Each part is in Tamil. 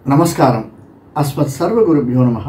நமஸ்காரம். அஸ்மத் சர்வகுருபியோ நமஹ.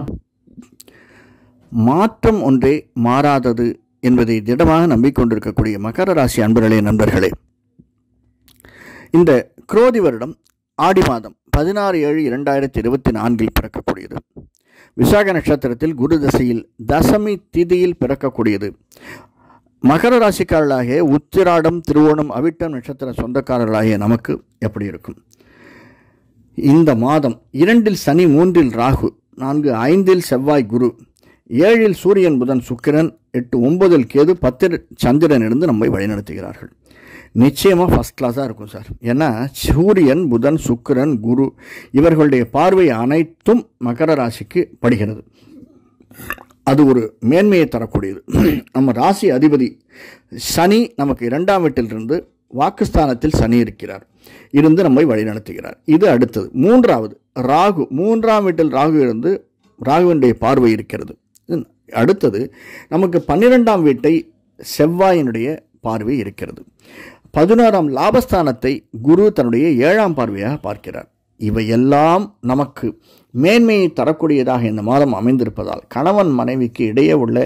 மாற்றம் ஒன்றே மாறாதது என்பதை திடமாக நம்பிக்கொண்டிருக்கக்கூடிய மகர ராசி நண்பர்களே, இந்த குரோதி வருடம் ஆடி மாதம் 16/7/2024 பிறக்கக்கூடியது. விசாக நட்சத்திரத்தில் குரு தசையில் தசமி திதியில் பிறக்கக்கூடியது. மகர ராசிக்காரர்களாகிய உத்திராடம், திருவோணம், அவிட்டம் நட்சத்திர சொந்தக்காரர்களாகிய நமக்கு எப்படி இருக்கும்? இந்த மாதம் 2இல் சனி, 3இல் ராகு, 4, 5இல் செவ்வாய், குரு, 7இல் சூரியன், புதன், சுக்கிரன், 8, 9இல் கேது, 10இல் சந்திரன் இருந்து நம்மை வழிநடத்துகிறார்கள். நிச்சயமாக ஃபஸ்ட் கிளாஸாக இருக்கும் சார். ஏன்னா சூரியன், புதன், சுக்கிரன், குரு இவர்களுடைய பார்வை அனைத்தும் மகர ராசிக்கு படுகிறது. அது ஒரு மேன்மையை தரக்கூடியது. நம்ம ராசி அதிபதி சனி நமக்கு 2ஆம் வீட்டிலிருந்து வாக்குஸ்தானத்தில் சனி இருக்கிறார், இருந்து நம்மை வழிநடத்துகிறார். இது அடுத்தது. 3வது ராகு, 3ஆம் வீட்டில் ராகு இருந்து ராகுவினுடைய பார்வை இருக்கிறது. அடுத்தது நமக்கு 12ஆம் வீட்டை செவ்வாயினுடைய பார்வை இருக்கிறது. 11ஆம் லாபஸ்தானத்தை குரு தன்னுடைய 7ஆம் பார்வையாக பார்க்கிறார். இவையெல்லாம் நமக்கு மேன்மையை தரக்கூடியதாக இந்த மாதம் அமைந்திருப்பதால் கணவன் மனைவிக்கு இடையே உள்ள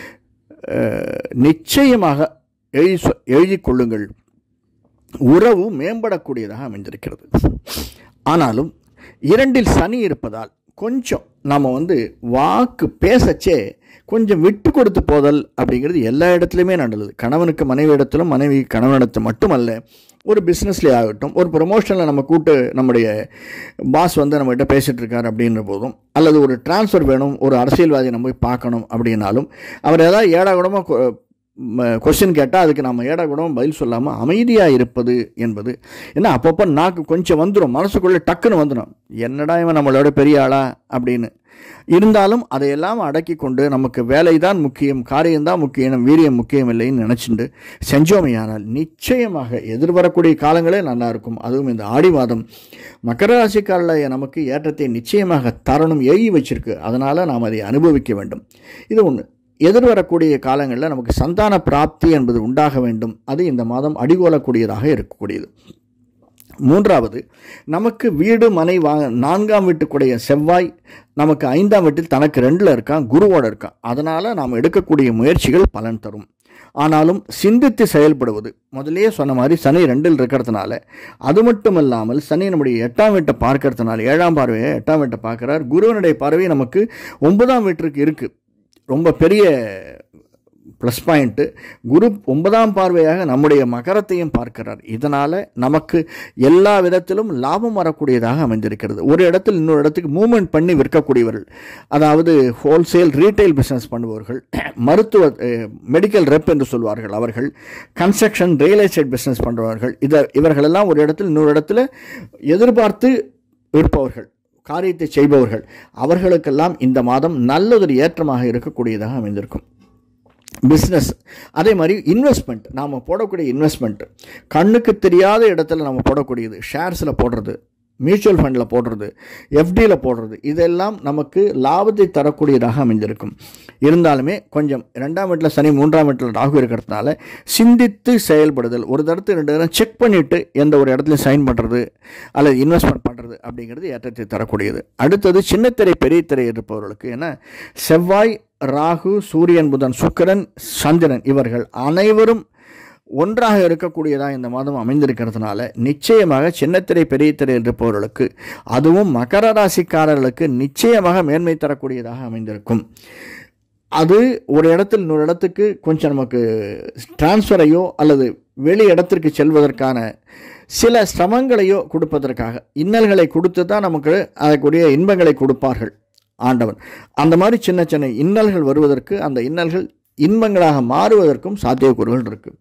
நிச்சயமாக எழுதிக் கொள்ளுங்கள், உறவு மேம்படக்கூடியதாக அமைந்திருக்கிறது. ஆனாலும் 2இல் சனி இருப்பதால் கொஞ்சம் நம்ம வாக்கு பேசச்சே கொஞ்சம் விட்டு கொடுத்து போதல் அப்படிங்கிறது எல்லா இடத்துலையுமே நல்லது. கணவனுக்கு மனைவி இடத்திலும், மனைவி கணவனிடத்தில் மட்டுமல்ல, ஒரு பிஸ்னஸ்லேயே ஆகட்டும், ஒரு ப்ரொமோஷனில் நம்ம நம்முடைய பாஸ் நம்மகிட்ட பேசிகிட்டு இருக்கார் அப்படின்ற போதும், அல்லது ஒரு டிரான்ஸ்ஃபர் வேணும், ஒரு அரசியல்வாதியை நம்ம போய் பார்க்கணும் அப்படின்னாலும் அவர் ஏதாவது ஏடாகூடமாக கொஸ்டின் கேட்டால் அதுக்கு நம்ம ஏடாகூடமாக பதில் சொல்லாமல் அமைதியாக இருப்பது என்பது ஏன்னா அப்பப்போ நாக்கு கொஞ்சம் வந்துடும், மனசுக்குள்ளே டக்குன்னு வந்துடும், என்னடா இவன் நம்மளோட பெரிய ஆளா அப்படின்னு. இருந்தாலும் அதையெல்லாம் அடக்கி கொண்டு நமக்கு வேலை தான் முக்கியம், காரியம்தான் முக்கியம், வீரியம் முக்கியம் இல்லைன்னு நினச்சிட்டு செஞ்சோமையானால் நிச்சயமாக எதிர்வரக்கூடிய காலங்களே நல்லா இருக்கும். அதுவும் இந்த ஆடி மாதம் மகர ராசிக்காரர்களாகிய நமக்கு ஏற்றத்தை நிச்சயமாக தரணும் எழுதி வச்சிருக்கு. அதனால் நாம் அதை அனுபவிக்க வேண்டும். இது ஒன்று. எதிர்வரக்கூடிய காலங்களில் நமக்கு சந்தான பிராப்தி என்பது உண்டாக வேண்டும். அது இந்த மாதம் அடிகோலக்கூடியதாக இருக்கக்கூடியது. 3வது நமக்கு வீடு மனை 4ஆம் வீட்டுக்குடைய செவ்வாய் நமக்கு 5ஆம் வீட்டில் தனக்கு 2இல் இருக்கான், குருவோடு இருக்கான். அதனால் நாம் எடுக்கக்கூடிய முயற்சிகள் பலன் தரும். ஆனாலும் சிந்தித்து செயல்படுவது, முதலே சொன்ன மாதிரி சனி 2இல் இருக்கிறதுனால, அது மட்டும் இல்லாமல் சனி நம்முடைய 8ஆம் வீட்டை பார்க்கறதுனால 7ஆம் பார்வையை 8ஆம் வீட்டை பார்க்குறார். குருவனுடைய பார்வை நமக்கு 9ஆம் வீட்டிற்கு இருக்குது. ரொம்ப பெரிய ப்ளஸ் பாயிண்ட்டு. குரு 9ஆம் பார்வையாக நம்முடைய மகரத்தையும் பார்க்கிறார். இதனால் நமக்கு எல்லா விதத்திலும் லாபம் வரக்கூடியதாக அமைந்திருக்கிறது. ஒரு இடத்தில் இன்னொரு இடத்துக்கு மூவ்மெண்ட் பண்ணி விற்கக்கூடியவர்கள், அதாவது ஹோல்சேல் ரீட்டைல் பிஸ்னஸ் பண்ணுபவர்கள், மருத்துவ மெடிக்கல் ரெப் என்று சொல்வார்கள் அவர்கள், கன்ஸ்ட்ரக்ஷன் ரியல் எஸ்டேட் பிஸ்னஸ் பண்ணுறவர்கள், இவர்களெல்லாம் ஒரு இடத்தில் இன்னொரு இடத்துல எதிர்பார்த்து இருப்பவர்கள், காரியத்தை செய்பவர்கள், அவர்களுக்கெல்லாம் இந்த மாதம் நல்லதொரு ஏற்றமாக இருக்கக்கூடியதாக அமைந்திருக்கும். பிஸ்னஸ் அதே மாதிரி இன்வெஸ்ட்மெண்ட், நாம் போடக்கூடிய இன்வெஸ்ட்மெண்ட் கண்ணுக்கு தெரியாத இடத்துல நம்ம போடக்கூடியது, ஷேர்ஸில் போடுறது, மியூச்சுவல் ஃபண்டில் போடுறது, எஃப்டியில் போடுறது, இதெல்லாம் நமக்கு லாபத்தை தரக்கூடியதாக அமைந்திருக்கும். இருந்தாலுமே கொஞ்சம் 2ஆம் வீட்டில் சனி, 3ஆம் வீட்டில் ராகு இருக்கிறதுனால சிந்தித்து செயல்படுதல், ஒரு தடத்து 2 தடவை செக் பண்ணிவிட்டு எந்த ஒரு இடத்துல சைன் பண்ணுறது அல்லது இன்வெஸ்ட்மெண்ட் பண்ணுறது அப்படிங்கிறது ஏற்றத்தை தரக்கூடியது. அடுத்தது சின்னத்திரை பெரிய திரை இருப்பவர்களுக்கு, ஏன்னா செவ்வாய், ராகு, சூரியன், புதன், சுக்கிரன், சந்திரன் இவர்கள் அனைவரும் ஒன்றாக இருக்கக்கூடியதாக இந்த மாதம் அமைந்திருக்கிறதுனால நிச்சயமாக சின்னத்திரை பெரிய திரையில் இருப்பவர்களுக்கு, அதுவும் மகர ராசிக்காரர்களுக்கு நிச்சயமாக மேன்மை தரக்கூடியதாக அமைந்திருக்கும். அது ஒரு இடத்தில் இன்னொரு இடத்துக்கு கொஞ்சம் நமக்கு டிரான்ஸ்ஃபரையோ அல்லது வெளி இடத்திற்கு செல்வதற்கான சில சிரமங்களையோ கொடுப்பதற்காக இன்னல்களை கொடுத்து தான் நமக்கு அதற்குரிய இன்பங்களை கொடுப்பார்கள் ஆண்டவன். அந்த மாதிரி சின்ன சின்ன இன்னல்கள் வருவதற்கு, அந்த இன்னல்கள் இன்பங்களாக மாறுவதற்கும் சாத்தியக்கூறுகள் இருக்குது.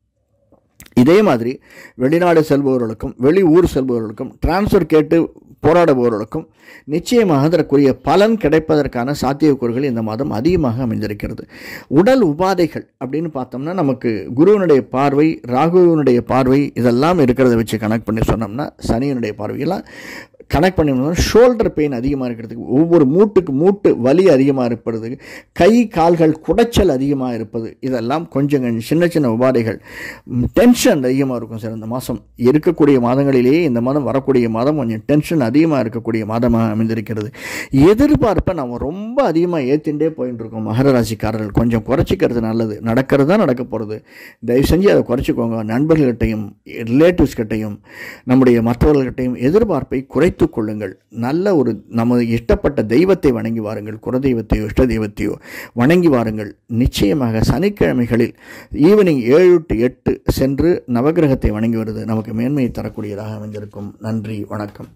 இதே மாதிரி வெளிநாடு செல்பவர்களுக்கும், வெளி ஊர் செல்பவர்களுக்கும், டிரான்ஸ்ஃபர் கேட்டு போராடுபவர்களுக்கும் நிச்சயமாக அதற்குரிய பலன் கிடைப்பதற்கான சாத்தியக்கூறுகள் இந்த மாதம் அதிகமாக அமைந்திருக்கிறது. உடல் உபாதைகள் அப்படின்னு பார்த்தோம்னா நமக்கு குருவனுடைய பார்வை, ராகுவினுடைய பார்வை இதெல்லாம் இருக்கிறத வச்சு கனெக்ட் பண்ணி சொன்னோம்னா சனியினுடைய பார்வையெல்லாம் கனெக்ட் பண்ணி ஷோல்டர் பெயின் அதிகமாக இருக்கிறதுக்கு, ஒவ்வொரு மூட்டு வலி அதிகமாக இருப்பதுக்கு, கை கால்கள் குடைச்சல் அதிகமாக இருப்பது, இதெல்லாம் கொஞ்சம் சின்ன சின்ன உபாதைகள். டென்ஷன் அதிகமாக இருக்கும் சார். இந்த மாதம் இருக்கக்கூடிய மாதங்களிலேயே இந்த மாதம் வரக்கூடிய மாதம் கொஞ்சம் டென்ஷன் அதிகமாக இருக்கக்கூடிய மாதமாக அமைந்திருக்கிறது. எதிர்பார்ப்பை நம்ம ரொம்ப அதிகமாக ஏற்றிண்டே போயிட்டு இருக்கோம். மகர ராசிக்காரர்கள் கொஞ்சம் குறைச்சிக்கிறது நல்லது. நடக்கிறது தான் நடக்க போகிறது. தயவு செஞ்சு அதை குறைச்சிக்கோங்க. நண்பர்கள்கிட்டையும் ரிலேட்டிவ்ஸ் கிட்டையும் நம்முடைய மற்றவர்கள்கிட்டையும் எதிர்பார்ப்பை குறைத்து கொள்ளுங்கள். நல்ல ஒரு நமது இஷ்டப்பட்ட தெய்வத்தை வணங்கி வாருங்கள். குலதெய்வத்தையோ இஷ்ட தெய்வத்தையோ வணங்கி வாருங்கள். நிச்சயமாக சனிக்கிழமைகளில் ஈவினிங் 7 to 8 சென்று நவகிரகத்தை வணங்கி வருது நமக்கு மேன்மையை தரக்கூடியதாக அமைந்திருக்கும். நன்றி, வணக்கம்.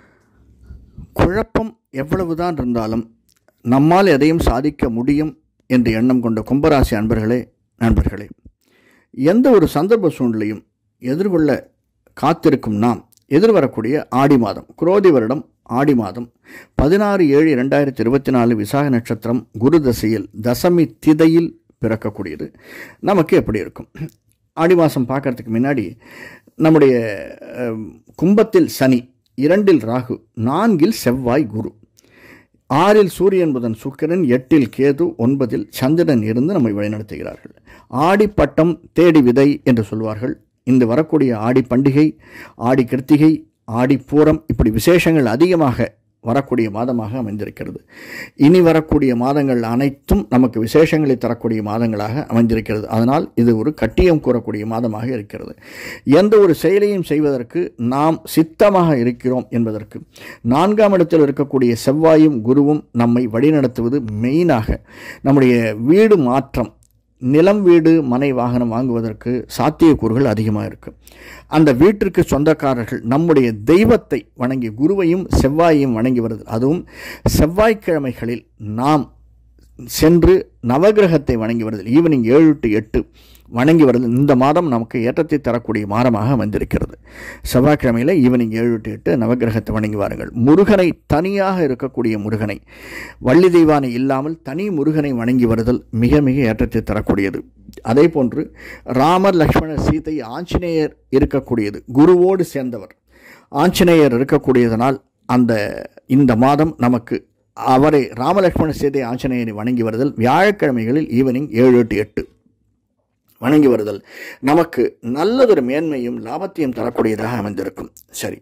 குழப்பம் எவ்வளவுதான் இருந்தாலும் நம்மால் எதையும் சாதிக்க முடியும் என்று எண்ணம் கொண்ட கும்பராசி நண்பர்களே, எந்த ஒரு சந்தர்ப்ப சூழ்நிலையும் எதிர்கொள்ள காத்திருக்கும் நாம் எதிர்வரக்கூடிய ஆடி மாதம், குரோதி வருடம் ஆடி மாதம் 16/7/2024 விசாக நட்சத்திரம் குரு தசையில் தசமி திதையில் பிறக்கக்கூடியது. நமக்கு எப்படி இருக்கும்? ஆடி மாதம் பார்க்கறதுக்கு முன்னாடி நம்முடைய கும்பத்தில் சனி, 2 ராகு, 4 செவ்வாய் குரு, 6 சூரியன் புதன் சுக்கிரன், 8 கேது, 9 சந்திரன் இருந்து நம்மை வழிநடத்துகிறார்கள். ஆடிப்பட்டம் தேடி விதை என்று சொல்வார்கள். இந்த வரக்கூடிய ஆடி பண்டிகை, ஆடி கிருத்திகை, ஆடி பூரம், இப்படி விசேஷங்கள் அதிகமாக வரக்கூடிய மாதமாக அமைந்திருக்கிறது. இனி வரக்கூடிய மாதங்கள் அனைத்தும் நமக்கு விசேஷங்களை தரக்கூடிய மாதங்களாக அமைந்திருக்கிறது. அதனால் இது ஒரு கட்டியம் கூறக்கூடிய மாதமாக இருக்கிறது. எந்த ஒரு செயலையும் செய்வதற்கு நாம் சித்தமாக இருக்கிறோம் என்பதற்கு 4ஆம் இடத்தில் இருக்கக்கூடிய செவ்வாயும் குருவும் நம்மை வழிநடத்துவது மெயினாக. நம்முடைய வீடு மாற்றம், நிலம், வீடு, மனை, வாகனம் வாங்குவதற்கு சாத்தியக்கூறுகள் அதிகமாக இருக்குது. அந்த வீட்டிற்கு சொந்தக்காரர்கள் நம்முடைய தெய்வத்தை வணங்கி, குருவையும் செவ்வாயையும் வணங்கி வருது. அதுவும் செவ்வாய்க்கிழமைகளில் நாம் சென்று நவகிரகத்தை வணங்கி வருது. ஈவினிங் 7 to 8 வணங்கி வருது. இந்த மாதம் நமக்கு ஏற்றத்தை தரக்கூடிய மாதமாக அமைந்திருக்கிறது. செவ்வாய்க்கிழமையில் ஈவினிங் 7 to 8 நவகிரகத்தை வணங்கி வாருங்கள். முருகனை, தனியாக இருக்கக்கூடிய முருகனை, வள்ளி தெய்வானை இல்லாமல் தனி முருகனை வணங்கி வருதல் மிக மிக ஏற்றத்தை தரக்கூடியது. அதே போன்று ராமர், லக்ஷ்மணர், சீதை, ஆஞ்சநேயர் இருக்கக்கூடியது. குருவோடு சேர்ந்தவர் ஆஞ்சநேயர் இருக்கக்கூடியதனால் இந்த மாதம் நமக்கு அவரை ராமலக்ஷ்மண சீதை ஆஞ்சநேயரை வணங்கி வருதல், வியாழக்கிழமைகளில் ஈவினிங் 7 to 8 வணங்கி வருதல் நமக்கு நல்லதொரு மேன்மையும் லாபத்தையும் தரக்கூடியதாக அமைந்திருக்கும். சரி,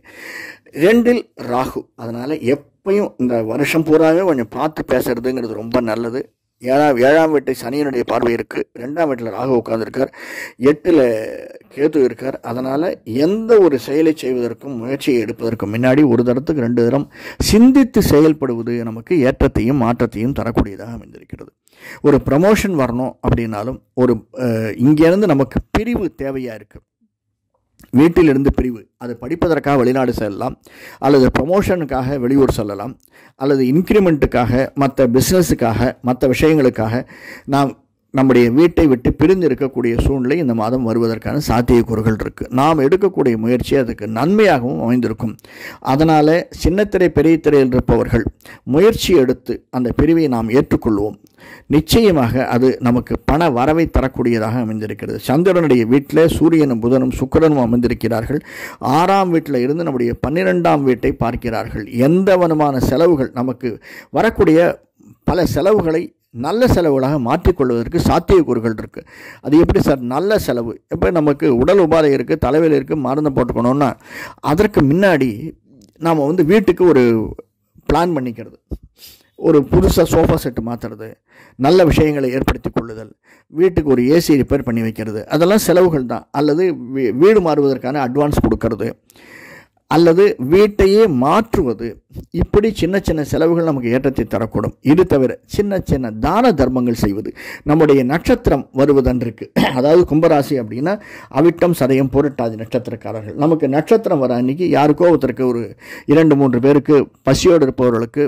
2 ராகு, அதனால் எப்பயும் இந்த வருஷம் பூராவே கொஞ்சம் பார்த்து பேசுறதுங்கிறது ரொம்ப நல்லது. 7ஆம் வீட்டை சனியினுடைய பார்வை இருக்குது. 2ஆம் வீட்டில் ராகு உட்கார்ந்துருக்கார். 8 கேது இருக்கார். அதனால் எந்த ஒரு செயலை செய்வதற்கும் முயற்சியை எடுப்பதற்கும் முன்னாடி ஒரு தரத்துக்கு 2 தரம் சிந்தித்து செயல்படுவது நமக்கு ஏற்றத்தையும் மாற்றத்தையும் தரக்கூடியதாக அமைந்திருக்கிறது. ஒரு ப்ரமோஷன் வரணும் அப்படின்னாலும் இங்கேருந்து நமக்கு பிரிவு தேவையாக இருக்குது. வீட்டிலிருந்து பிரிவு, அது படிப்பதற்காக வெளிநாடு செல்லலாம், அல்லது ப்ரமோஷனுக்காக வெளியூர் செல்லலாம், அல்லது இன்க்ரிமெண்ட்டுக்காக, மற்ற பிஸ்னஸுக்காக, மற்ற விஷயங்களுக்காக நாம் நம்முடைய வீட்டை விட்டு பிரிந்து இருக்கக்கூடிய சூழ்நிலை இந்த மாதம் வருவதற்கான சாத்தியக்கூறுகள் இருக்குது. நாம் எடுக்கக்கூடிய முயற்சி அதுக்கு நன்மையாகவும் அமைந்திருக்கும். அதனால் சின்னத்திரை பெரிய திரையில் இருப்பவர்கள் முயற்சி எடுத்து அந்த பிரிவை நாம் ஏற்றுக்கொள்வோம். நிச்சயமாக அது நமக்கு பண வரவை தரக்கூடியதாக அமைந்திருக்கிறது. சந்திரனுடைய வீட்டில் சூரியனும் புதனும் சுக்கிரனும் அமைந்திருக்கிறார்கள். 6ஆம் வீட்டில் இருந்து நம்முடைய 12ஆம் வீட்டை பார்க்கிறார்கள். எந்த விதமான செலவுகள் நமக்கு வரக்கூடிய பல செலவுகளை நல்ல செலவுகளாக மாற்றிக்கொள்வதற்கு சாத்தியக்கூறுகள் இருக்குது. அது எப்படி சார் நல்ல செலவு? எப்போ நமக்கு உடல் உபாதை இருக்குது, தலைவலி இருக்குது, மருந்து போட்டுக்கணும்னா அதற்கு முன்னாடி நாம் வீட்டுக்கு ஒரு பிளான் பண்ணிக்கிறது, ஒரு புதுசாக சோஃபா செட்டு மாற்றுறது, நல்ல விஷயங்களை ஏற்படுத்தி கொள்ளுதல், வீட்டுக்கு ஒரு ஏசி ரிப்பேர் பண்ணி வைக்கிறது, அதெல்லாம் செலவுகள் தான். அல்லது வீடு மாறுவதற்கான அட்வான்ஸ் கொடுக்கறது, அல்லது வீட்டையே மாற்றுவது, இப்படி சின்ன சின்ன செலவுகள் நமக்கு ஏற்றத்தை தரக்கூடும். இது தவிர சின்ன சின்ன தான தர்மங்கள் செய்வது, நம்முடைய நட்சத்திரம் வருவதன்றிருக்கு. அதாவது கும்பராசி அப்படின்னா அவிட்டம், சதயம், புரட்டாதி நட்சத்திரக்காரர்கள். நமக்கு நட்சத்திரம் வர அன்றைக்கி யாருக்கோ ஒருத்தருக்கு ஒரு 2-3 பேருக்கு பசியோடு இருப்பவர்களுக்கு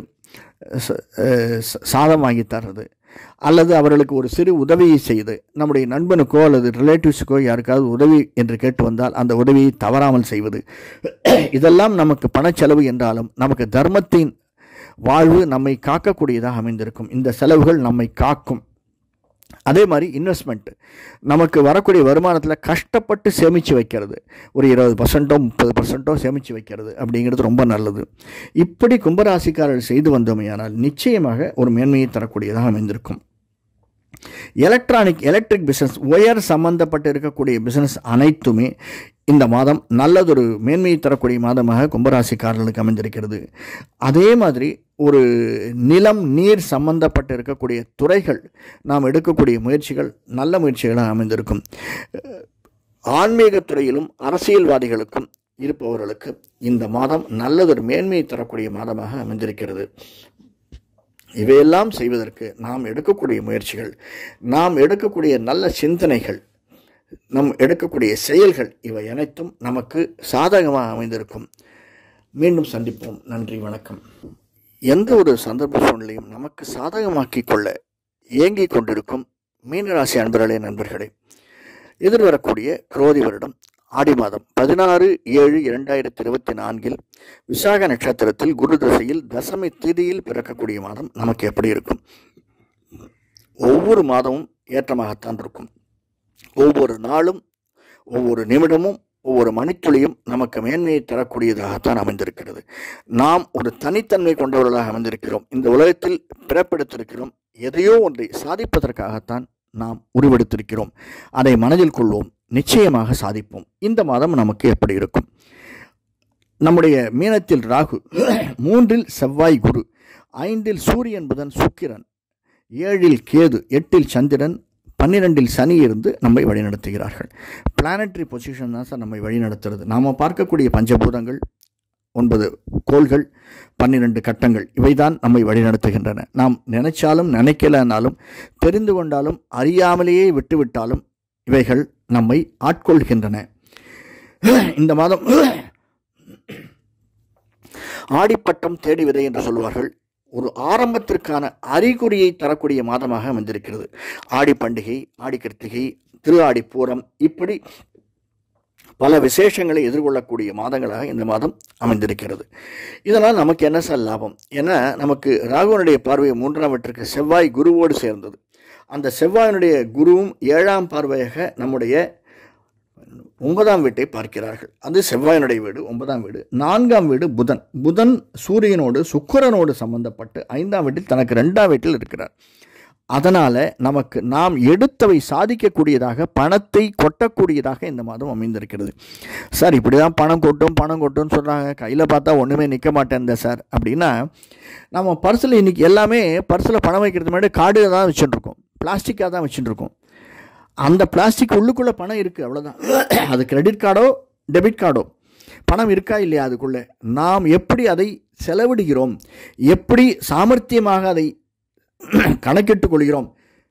சாதம் வாங்கி தர்றது, அல்லது அவர்களுக்கு ஒரு சிறு உதவியை செய்து, நம்முடைய நண்பனுக்கோ அல்லது ரிலேட்டிவ்ஸுக்கோ யாருக்காவது உதவி என்று கேட்டு வந்தால் அந்த உதவியை தவறாமல் செய்வது, இதெல்லாம் நமக்கு பணச்செலவு என்றாலும் நமக்கு தர்மத்தின் வாழ்வு நம்மை காக்கக்கூடியதாக அமைந்திருக்கும். இந்த செலவுகள் நம்மை காக்கும். அதே மாதிரி இன்வெஸ்ட்மெண்ட், நமக்கு வரக்கூடிய வருமானத்தில் கஷ்டப்பட்டு சேமித்து வைக்கிறது, ஒரு 20% 30% சேமித்து வைக்கிறது அப்படிங்கிறது ரொம்ப நல்லது. இப்படி கும்பராசிக்காரர்கள் செய்து வந்தோமையானால் நிச்சயமாக ஒரு மேன்மையை தரக்கூடியதாக அமைந்திருக்கும். எலக்ட்ரிக் பிஸ்னஸ், ஒயர் சம்பந்தப்பட்டு இருக்கக்கூடிய பிஸ்னஸ் அனைத்துமே இந்த மாதம் நல்லதொரு மேன்மையை தரக்கூடிய மாதமாக கும்பராசிக்காரர்களுக்கு அமைந்திருக்கிறது. அதே மாதிரி ஒரு நிலம் நீர் சம்பந்தப்பட்டு இருக்கக்கூடிய துறைகள் நாம் எடுக்கக்கூடிய முயற்சிகள் நல்ல முயற்சிகளாக அமைந்திருக்கும். ஆன்மீக துறையிலும் அரசியல்வாதிகளுக்கும் இருப்பவர்களுக்கு இந்த மாதம் நல்லதொரு மேன்மையை தரக்கூடிய மாதமாக அமைந்திருக்கிறது. இவையெல்லாம் செய்வதற்கு நாம் எடுக்கக்கூடிய முயற்சிகள், நாம் எடுக்கக்கூடிய நல்ல சிந்தனைகள், நம் எடுக்கக்கூடிய செயல்கள் இவை அனைத்தும் நமக்கு சாதகமாக அமைந்திருக்கும். மீண்டும் சந்திப்போம். நன்றி, வணக்கம். எந்த ஒரு சந்தர்ப்ப சூழ்நிலையும் நமக்கு சாதகமாக்கி கொள்ள இயங்கிக் கொண்டிருக்கும் மீனராசி நண்பர்களே, எதிர்வரக்கூடிய குரோதி வருடம் ஆடி மாதம் 16/7/2024 விசாக நட்சத்திரத்தில் குரு தசையில் தசமி திதியில் பிறக்கக்கூடிய மாதம் நமக்கு எப்படி இருக்கும்? ஒவ்வொரு மாதமும் ஏற்றமாகத்தான் இருக்கும். ஒவ்வொரு நாளும், ஒவ்வொரு நிமிடமும், ஒவ்வொரு மணித்துளியும் நமக்கு மேன்மையை தரக்கூடியதாகத்தான் அமைந்திருக்கிறது. நாம் ஒரு தனித்தன்மை கொண்டவர்களாக அமைந்திருக்கிறோம். இந்த உலகத்தில் பிறப்பெடுத்திருக்கிறோம். எதையோ ஒன்றை சாதிப்பதற்காகத்தான் நாம் உருவெடுத்திருக்கிறோம். அதை மனதில் கொள்வோம், நிச்சயமாக சாதிப்போம். இந்த மாதம் நமக்கு எப்படி இருக்கும்? நம்முடைய மீனத்தில் ராகு, 3இல் செவ்வாய் குரு, 5இல் சூரியன் புதன் சுக்கிரன், 7இல் கேது, 8இல் சந்திரன், 12இல் சனி இருந்து நம்மை வழிநடத்துகிறார்கள். பிளானட்டரி பொசிஷன் தான் சார் நம்மை வழிநடத்துறது. நாம் பார்க்கக்கூடிய பஞ்சபூதங்கள், 9 கோள்கள், 12 கட்டங்கள், இவைதான் நம்மை வழிநடத்துகின்றன. நாம் நினைச்சாலும் நினைக்கலனாலும், தெரிந்து கொண்டாலும் அறியாமலேயே விட்டுவிட்டாலும் இவைகள் நம்மை ஆட்கொள்கின்றன. இந்த மாதம் ஆடிப்பட்டம் தேடி விதை என்று சொல்வார்கள். ஒரு ஆரம்பத்திற்கான அறிகுறியை தரக்கூடிய மாதமாக அமைந்திருக்கிறது. ஆடி பண்டிகை, ஆடி கிருத்திகை, திரு ஆடி பூரம், இப்படி பல விசேஷங்களை எதிர்கொள்ளக்கூடிய மாதங்களாக இந்த மாதம் அமைந்திருக்கிறது. இதனால் நமக்கு என்ன சார் லாபம்? ஏன்னா நமக்கு ராகுவனுடைய பார்வை 3ஆம் வீட்டிற்கு செவ்வாய் குருவோடு சேர்ந்தது. அந்த செவ்வாயினுடைய குருவும் 7ஆம் பார்வையாக நம்முடைய 9ஆம் வீட்டை பார்க்கிறார்கள். அது செவ்வாயினுடைய வீடு, 9ஆம் வீடு. 4ஆம் வீடு புதன் சூரியனோடு சுக்கிரனோடு சம்பந்தப்பட்டு 5ஆம் வீட்டில் தனக்கு 2ஆம் வீட்டில் இருக்கிறார். அதனால் நமக்கு நாம் எடுத்தவை சாதிக்கக்கூடியதாக, பணத்தை கொட்டக்கூடியதாக இந்த மாதம் அமைந்திருக்கிறது. சார் இப்படி தான் பணம் கொட்டும்னு சொல்கிறாங்க, கையில் பார்த்தா ஒன்றுமே நிற்க மாட்டேன் சார் அப்படின்னா, நம்ம பர்ஸில் இன்றைக்கி எல்லாமே பர்ஸில் பணம் வைக்கிறது முன்னாடி கார்டு தான் வச்சுட்டுருக்கோம், பிளாஸ்டிக்காக தான் வச்சுட்டுருக்கோம். அந்த பிளாஸ்டிக் உள்ளுக்குள்ளே பணம் இருக்குது, அவ்வளோதான். அது கிரெடிட் கார்டோ டெபிட் கார்டோ, பணம் இருக்கா இல்லையா அதுக்குள்ளே, நாம் எப்படி அதை செலவிடுகிறோம், எப்படி சாமர்த்தியமாக அதை கணக்கிட்டுக் கொள்கிறோம்,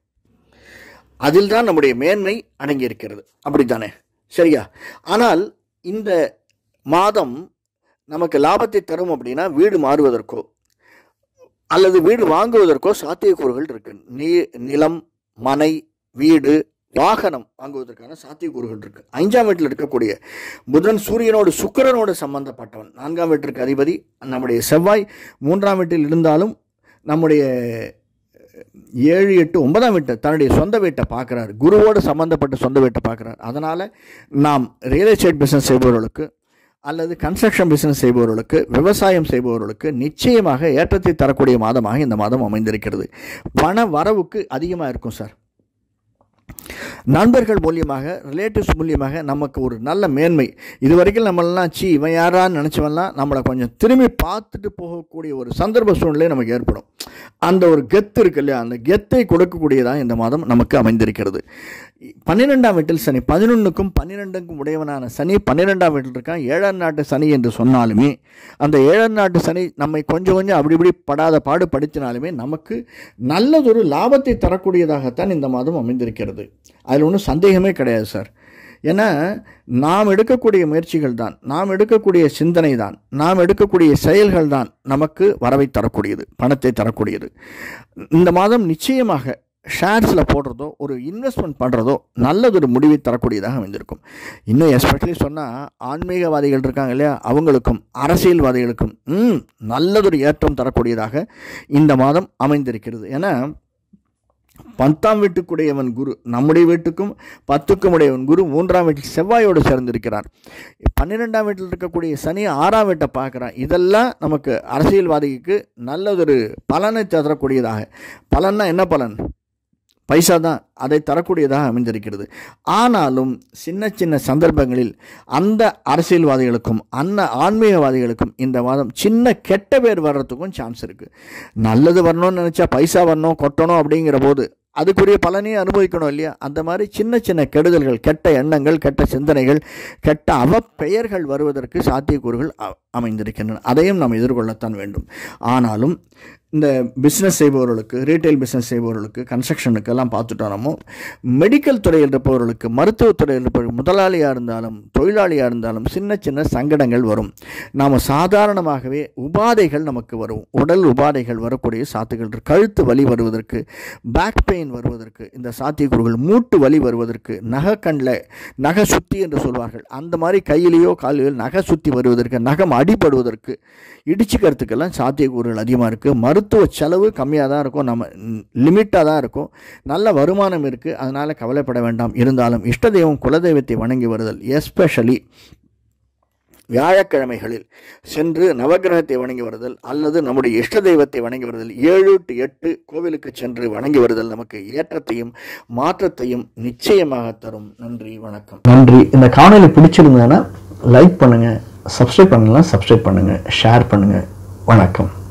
அதில் தான் நம்முடைய மேன்மை அடங்கி இருக்கிறது. அப்படித்தானே? சரியா? ஆனால் இந்த மாதம் நமக்கு லாபத்தை தரும் அப்படின்னா வீடு மாறுவதற்கோ அல்லது வீடு வாங்குவதற்கோ சாத்தியக்கூறுகள் இருக்கு. நிலம், மனை, வீடு, வாகனம் வாங்குவதற்கான சாத்தியக்கூறுகள் இருக்கு. 5ஆம் வீட்டில் இருக்கக்கூடிய புதன் சூரியனோடு சுக்கிரனோடு சம்பந்தப்பட்டவன். 4ஆம் வீட்டிற்கு அதிபதி நம்முடைய செவ்வாய் 3ஆம் வீட்டில் இருந்தாலும் நம்முடைய 7, 8, 9ஆம் வீட்டை, தன்னுடைய சொந்த வீட்டை பார்க்குறாரு. குருவோடு சம்பந்தப்பட்ட சொந்த வீட்டை பார்க்குறாரு. அதனால் நாம் ரியல் எஸ்டேட் பிஸ்னஸ் செய்பவர்களுக்கு அல்லது கன்ஸ்ட்ரக்ஷன் பிஸ்னஸ் செய்பவர்களுக்கு, விவசாயம் செய்பவர்களுக்கு நிச்சயமாக ஏற்றத்தை தரக்கூடிய மாதமாக இந்த மாதம் அமைந்திருக்கிறது. பண வரவுக்கு அதிகமாக இருக்கும் சார். நண்பர்கள் மூலியமாக, ரிலேட்டிவ்ஸ் மூலியமாக நமக்கு ஒரு நல்ல மேன்மை. இது வரைக்கும் நம்மளெல்லாம் இவன் யாரான்னு நினச்சவன்லாம் நம்மளை கொஞ்சம் திரும்பி பார்த்துட்டு போகக்கூடிய ஒரு சந்தர்ப்ப சூழ்நிலை நமக்கு ஏற்படும். அந்த ஒரு கெத்து இருக்கு இல்லையா, அந்த கெத்தை கொடுக்கக்கூடியதான் இந்த மாதம் நமக்கு அமைந்திருக்கிறது. 12ஆம் வீட்டில் சனி, 11க்கும் 12க்கும் உடையவனான சனி 12ஆம் வீட்டில் இருக்கான். 7ஆம் நாட்டு சனி என்று சொன்னாலுமே, அந்த 7ஆம் நாட்டு சனி நம்மை கொஞ்சம் அப்படி இப்படி படாத பாடு படுத்தினாலுமே நமக்கு நல்லதொரு லாபத்தை தரக்கூடியதாகத்தான் இந்த மாதம் அமைந்திருக்கிறது. அதில் ஒன்றும் சந்தேகமே கிடையாது சார். ஏன்னா நாம் எடுக்கக்கூடிய முயற்சிகள் தான், நாம் எடுக்கக்கூடிய சிந்தனை தான், நாம் எடுக்கக்கூடிய செயல்கள் தான் நமக்கு வரவை தரக்கூடியது, பணத்தை தரக்கூடியது. இந்த மாதம் நிச்சயமாக ஷேர்ஸில் போடுறதோ, ஒரு இன்வெஸ்ட்மெண்ட் பண்ணுறதோ நல்லதொரு முடிவை தரக்கூடியதாக அமைந்திருக்கும். இன்னும் எஸ்பெஷலி சொன்னால் ஆன்மீகவாதிகள் இருக்காங்க இல்லையா, அவங்களுக்கும் அரசியல்வாதிகளுக்கும் நல்லதொரு ஏற்றம் தரக்கூடியதாக இந்த மாதம் அமைந்திருக்கிறது. ஏன்னா 10ஆம் வீட்டுக்குடையவன் குரு, நம்முடைய வீட்டுக்கும் 10க்கும் உடையவன் குரு 3ஆம் வீட்டில் செவ்வாயோடு சேர்ந்திருக்கிறார். 12ஆம் வீட்டில் இருக்கக்கூடிய சனி 6ஆம் வீட்டை பார்க்குறான். இதெல்லாம் நமக்கு அரசியல்வாதிக்கு நல்லதொரு பலனை தரக்கூடியதாக, பலன்னா என்ன பலன்? பைசா தான், அதை தரக்கூடியதாக அமைந்திருக்கிறது. ஆனாலும் சின்ன சின்ன சந்தர்ப்பங்களில் அந்த அரசியல்வாதிகளுக்கும் ஆன்மீகவாதிகளுக்கும் இந்த மாதம் சின்ன கெட்ட பேர் வர்றதுக்கும் சான்ஸ் இருக்குது. நல்லது வரணும்னு நினச்சா பைசா வரணும் கொட்டணும் அப்படிங்கிற போது அதுக்குரிய பலனையும் அனுபவிக்கணும் இல்லையா? அந்த மாதிரி சின்ன சின்ன கெடுதல்கள், கெட்ட எண்ணங்கள், கெட்ட சிந்தனைகள், கெட்ட அவப்பெயர்கள் வருவதற்கு சாத்தியக்கூறுகள் அமைந்திருக்கின்றன. அதையும் நாம் எதிர்கொள்ளத்தான் வேண்டும். ஆனாலும் இந்த பிஸ்னஸ் செய்பவர்களுக்கு, ரீட்டைல் பிஸ்னஸ் செய்பவர்களுக்கு, கன்ஸ்ட்ரக்ஷனுக்கெல்லாம் பார்த்துட்டோம். நம்ம மெடிக்கல் துறையில் இருப்பவர்களுக்கு, மருத்துவத்துறையில் இருப்பவர்கள், முதலாளியாக இருந்தாலும் தொழிலாளியாக இருந்தாலும் சின்ன சின்ன சங்கடங்கள் வரும். நாம் சாதாரணமாகவே உபாதைகள் நமக்கு வரும், உடல் உபாதைகள் வரக்கூடிய சாத்தியங்கள், கழுத்து வலி வருவதற்கு, பேக் பெயின் வருவதற்கு இந்த சாத்தியக்கூறுகள், மூட்டு வலி வருவதற்கு, நகை சுத்தி என்று சொல்வார்கள், அந்த மாதிரி கையிலேயோ காலிலோ நகை சுத்தி வருவதற்கு, நகம் அடிபடுவதற்கு, இடிச்சுக்கிறதுக்கெல்லாம் சாத்தியக்கூறுகள் அதிகமாக இருக்குது. மருத்துவ செலவு கம்மியாக தான் இருக்கும், நம்ம லிமிட்டாக தான் இருக்கும், நல்ல வருமானம் இருக்குது, அதனால் கவலைப்பட வேண்டாம். இருந்தாலும் இஷ்ட தெய்வம் குலதெய்வத்தை வணங்கி வருதல், எஸ்பெஷலி வியாழக்கிழமைகளில் சென்று நவகிரகத்தை வணங்கி வருதல் அல்லது நம்முடைய இஷ்ட தெய்வத்தை வணங்கி வருதல், 7 to 8 கோவிலுக்கு சென்று வணங்கி வருதல் நமக்கு ஏற்றத்தையும் மாற்றத்தையும் நிச்சயமாக தரும். நன்றி, வணக்கம். நன்றி. இந்த காணொளி பிடிச்சிருந்ததுன்னா லைக் பண்ணுங்கள், சப்ஸ்கிரைப் பண்ணலாம் சப்ஸ்கிரைப் பண்ணுங்கள், ஷேர் பண்ணுங்கள். வணக்கம்.